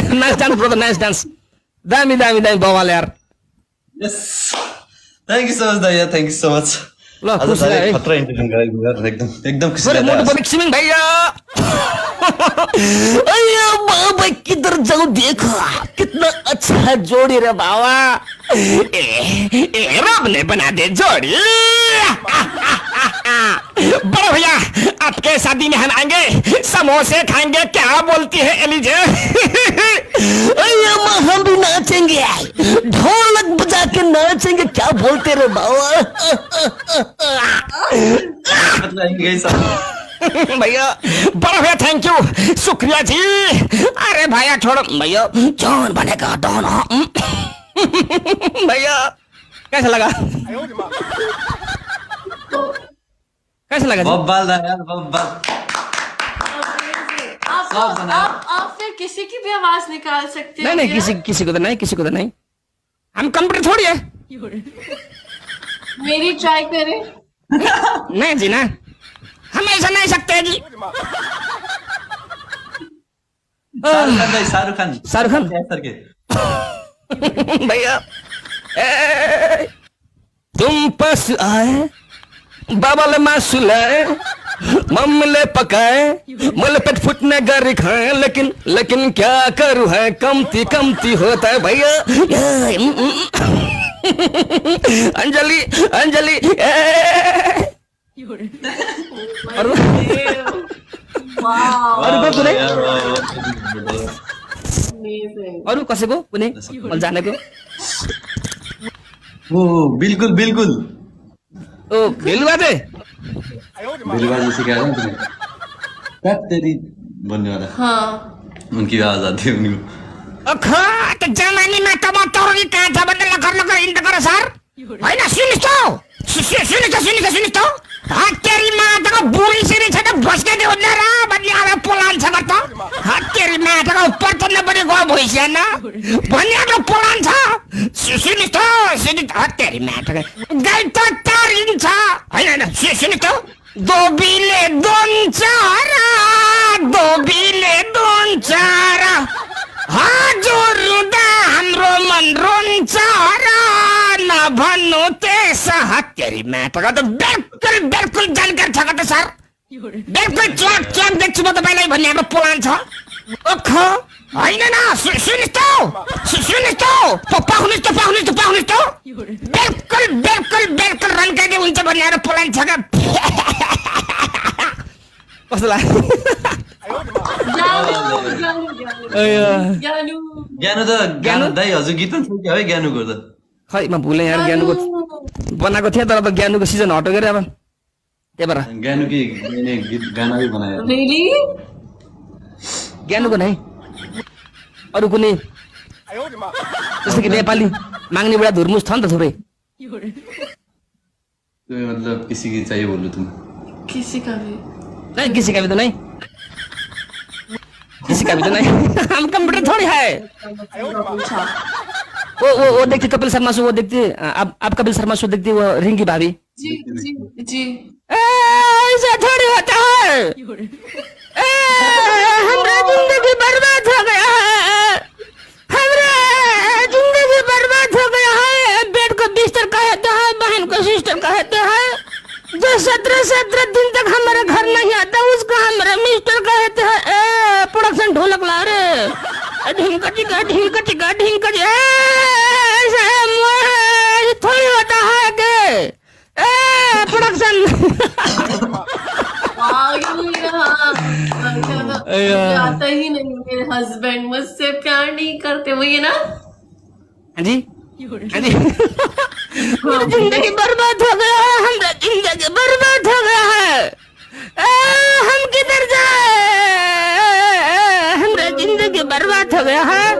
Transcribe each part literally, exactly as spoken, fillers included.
Nice dance brother nice dance दामी दामी दामी बवाल यार yes thank you so much दाइ थ्यांक यू सो मच ल खुसी है खतरा इन्टरभ्यु गराइदिनु एकदम एकदम खुसी लाग्यो मोटो बनिक सिमिङ भैया अयो बाबा किधर जाऊं देखो कितना अच्छा जोड़ी रे बाबा ए, ए रब ने बना दे जोड़ी बड़े भैया आपके शादी में हम आएंगे समोसे खाएंगे क्या बोलती है एलिजे अयो हम भी नाचेंगे ढोलक बजा के नाचेंगे क्या बोलते रे बाबा भैया बड़ा भैया थैंक यू शुक्रिया जी अरे भैया छोड़ो भैया जॉन बनेगा डॉन भैया कैसा लगा कैसा लगा बब्बाल यार बब्बाल आप आप आप फिर किसी की भी आवाज निकाल सकते हैं नहीं नहीं किसी किसी को तो नहीं किसी को तो नहीं हम कंप्यूटर थोड़ी है मेरी ट्राई करें नहीं जी ना हम ऐसा नहीं सकते जी शाहरुख खान शाहरुख खान सर के भैया तुम पास आए बाबा ले मासू लाए मम्मी ले पकाए मल पेट फुटने गरी खाए लेकिन लेकिन क्या करूँ है कमती कमती होता है भैया अंजलि अंजलि अरु अरु कुनै अरु कसैको कुनै मैले जानेको ओ बिल्कुल बिल्कुल ओ बेलुवा दे बेलुवा जी सिकाया ना तुमने क्या तेरी बनने वाला हाँ उनकी आवाज आती है उनको अखा तो जमानी में तब तोरी का जबरदस्त लकर लकर इंत करे सर है ना सुनिस् तो सुनिस् तो सुनिस् तो सुनिस् तो हात तेरी माँ तक बुरी सिरी छ त बस्के दे उन्ने र बदली आवे पोलान छ त हात तेरी माँ तक ऊपर त न पनि गयो भइसक्यो न भन्ने त पोलान छ सुनिस् तो सुनिस् हात तेरी माँ तक गाई त तारिन्छ हैन हैन सुनिस् तो दोबीले दोन चारा दोबीले दोन चारा हजुर रुदा हाम्रो मन रोन्छ र नभन्नु त्यसो हत्तेरी माटोको त बिल्कुल बिल्कुल जानकारी छ त सर बिल्कुल च्याक च्याक देख्छु म तपाईँलाई भन्ने हाम्रो प्लान छ ओख होइन न सुनिस् त सुनिस् त पाउनुहोस् त पाउनुहोस् त पाउनुहोस् त बिल्कुल बिल्कुल बिल्कुल रन्काइदिए हुन्छ भन्ने हाम्रो प्लान छ कस्तो लाग्यो ज्ञानु त ज्ञानु दाइ हजुर गीत छ क्या है ज्ञानुको त खै म भुले यार ज्ञानुको बनाएको थिएँ तर अब ज्ञानुको सिजन हट्यो गरे अब त्यही भएर ज्ञानु की गीत गाना भी बनायो रियली ज्ञानुको नै अरु कुनै जस्तो कि नेपाली माग्ने बुढा धुर्मुस छ नि त थुप्रै तुम्हें मतलब किसी की चाहिए बोलो तुम किसी का भी नहीं किसी का भी तो नहीं किसी का भी तो नहीं हम कंप्यूटर थोड़ी है वो वो वो देखती कपिल शर्मा शो वो देखती आप आप कपिल शर्मा शो देखती वो रिंकी भाभी जी जी जी ऐसा थोड़ी होता है हमारा जिंदगी बर्बाद हो गया है हमारा जिंदगी बर्बाद हो गया है बेड को बिस्तर कहते हैं बहन को सिस्टर कहते हैं जो सत्रह सत्रह दिन तक हमारे घर नहीं आता उसको हमारे मिस्टर कहते हैं ए प्रोडक्शन ढोलक ला रे ढिंका टिका ढिंका टिका ढिंका ऐसा थोड़ी होता है के ए प्रोडक्शन आता ही नहीं मेरे हस्बैंड मुझसे प्यार नहीं करते वो ये ना हाँ जी हाँ जी जिंदगी बर्बाद हो गया है हमारा जिंदगी बर्बाद हो गया है हम किधर जाए हमारा जिंदगी बर्बाद हो गया है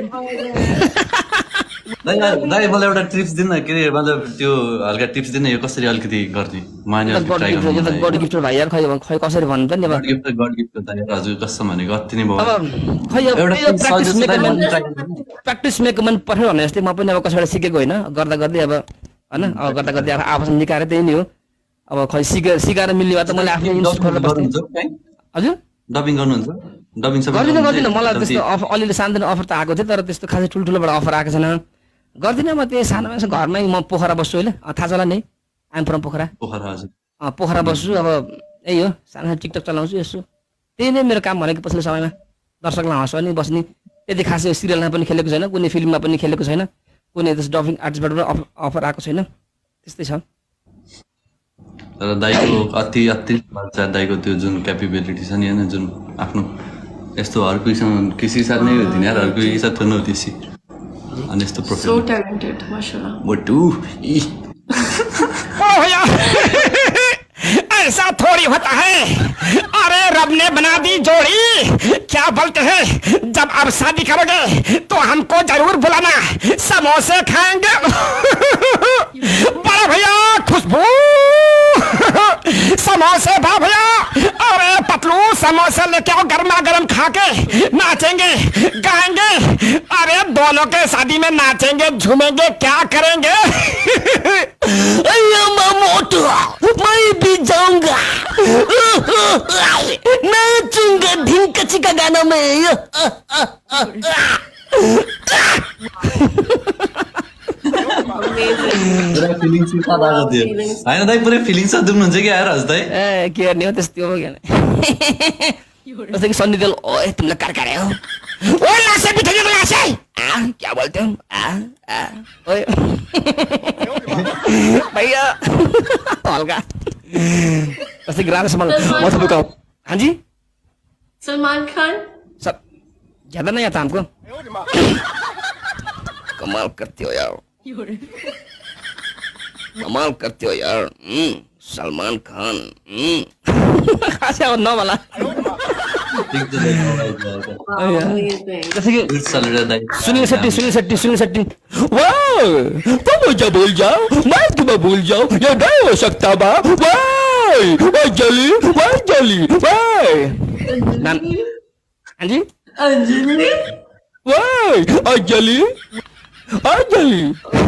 दाइ दाइ मलाई एउटा टिप्स दिन के रे मतलब त्यो हल्का टिप्स दिन यो कसरी अलिकति गर्ने माने ट्राई गर्नु यो त गड गिफ्ट भाइ यार खै खै कसरी भन्नु त नि अब गड गिफ्ट गड गिफ्ट त यार हजुर कसम भनेको अति नै भयो अब खै यो प्र्याक्टिस मेक प्र्याक्टिस मेक मन पठाउ भने जस्तै म पनि अब कसैबाट सिकेको होइन गर्दा गर्दै अब हैन अब गर्दा गर्दै अब आफूसँग निकाएर त्यही नि हो अब खै सिके सिकाएर मिल्ने भए त मैले आफ्नो इन्स्टिट्युट खोल्न बस्थे हजुर डबिङ गर्नुहुन्छ डबिङ सबै गर्दिनँ गर्दिनँ मलाई त्यस्तो अफर अलिअलि सानोतिनो अफर त आएको थियो तर त्यस्तो खासै ठुल्ठुलोबाट अफर आएको छैन गर्दिनँ म त्यही सानोमा यसो घरमै म पोखरा बस्छु होइन थाहा छ होला नि आइम फ्रम पोखरा पोखरा हजुर पोखरा बस्छु अब यही हो सानो टिकटक चलाउँछु यसो त्यही नै मेरो काम भनेको पछिल्लो समयमा दर्शकलाई हँसाउने बस्ने त्यति खासै सिरियलमा पनि खेलेको छैन कुनै फिल्ममा पनि खेलेको छैन कुनै त्यस्तो डबिङ आर्टिस्टबाट पनि अफर आएको छैन त्यस्तै छ तर दाइको अति अति दाइको त्यो जुन क्यापेबिलिटी छ नि होइन जुन आफ्नो यस्तो हरकोसँग किसी साथ नै होती यार हर कोई साथ नहीं होती सी अनि यस्तो प्रोफेसर So talented, mashallah. बटू ई ओ भैया ऐसा थोड़ी होता है अरे रब ने बना दी जोड़ी क्या बोलते हैं जब आप शादी करोगे तो हमको जरूर बुलाना समोसे खाएंगे बड़ा भैया खुशबू समोसे बा भैया अरे पतलू समोसे लेके आओ गर्मा गर्म खा के नाचेंगे गाएंगे अरे दोनों के शादी में नाचेंगे झूमेंगे क्या करेंगे मोटू मैं भी जाऊंगा नाचूंगा ढिंकची का गाना में पुरा फिलिङ्स के साथ आएको थियो हैन दाइ पुरै फिलिङ्स साथ दुख्नुहुन्छ कि यार हजुर दाइ ए के गर्ने हो त्यस्तो हो क्या जस्तै कि सन्नी देओल ओए तिमीलाई कार कार्य हो ओ लासे बिठेको लासे आ क्या बोलते हो आ आ ओए भैया हल्का जस्तै कि राधा समाल म तपाईँको हाँ जी Salman Khan. सब ज्यादा नहीं आता हमको कमाल करते हो यार कमाल करते हो यार सलमान खान अच्छा वो नौ वाला Amazing. जैसे कि इट्स चलेर दाइ सुनील शेट्टी सुनील शेट्टी सुनील शेट्टी वाह तुम मुझे भूल जाओ मैं तुम्हें भूल जाऊं ये नहीं हो सकता बा वाह वाह जली वाह जली वाह नान हाँ जी Anjali. वाह अंजलि अंजलि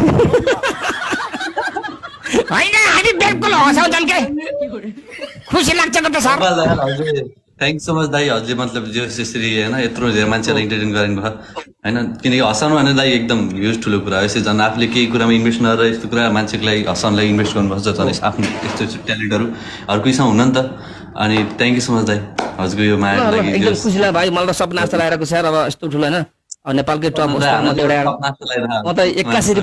होइन हामी बिल्कुल हँसाउ जन के खुसी लाग्छ त सर थ्याङ्क सो मच दाइ हजुरले मतलब जो यसरी होइन यत्रो धेरै मान्छेलाई इन्टरटेन गराउनु भयो होइन किनकि हँसाउनु भने दाइ एकदम ह्युज ठुलो कुरा हो यसरी झन् आफूले केही कुरामा इन्भेस्ट नगरेर यस्तो कुरा मान्छेको लागि हँसाउनलाई इन्भेस्ट गर्नुपर्छ झन् आफ्नो यस्तो ट्यालेन्टहरू अरू कोहीसँग हुन नि त अनि थ्याङ्क यू सो मच दाइ हजुरको यो मायाको लागि एकदम खुसी लाग्यो भाइ मलाई त सपना जस्तो लागेको छ यार अब यस्तो ठुलो होइन अब नेपालकै टप होस् म त एउटा म त एक्कासी